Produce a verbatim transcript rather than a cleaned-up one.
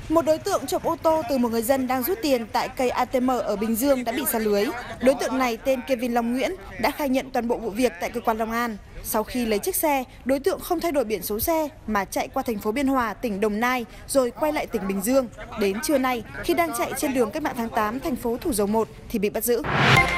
Một đối tượng trộm ô tô từ một người dân đang rút tiền tại cây a tê em ở Bình Dương đã bị sa lưới. Đối tượng này tên Kevin Long Nguyễn đã khai nhận toàn bộ vụ việc tại cơ quan Long An. Sau khi lấy chiếc xe, đối tượng không thay đổi biển số xe mà chạy qua thành phố Biên Hòa, tỉnh Đồng Nai rồi quay lại tỉnh Bình Dương. Đến trưa nay, khi đang chạy trên đường Cách mạng tháng tám, thành phố Thủ Dầu Một thì bị bắt giữ.